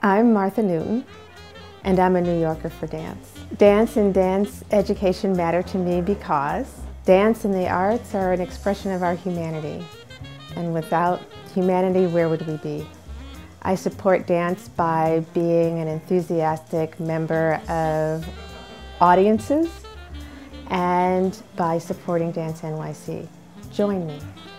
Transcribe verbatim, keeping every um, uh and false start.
I'm Martha Newton, and I'm a New Yorker for dance. Dance and dance education matter to me because dance and the arts are an expression of our humanity, and without humanity, where would we be? I support dance by being an enthusiastic member of audiences and by supporting Dance N Y C. Join me.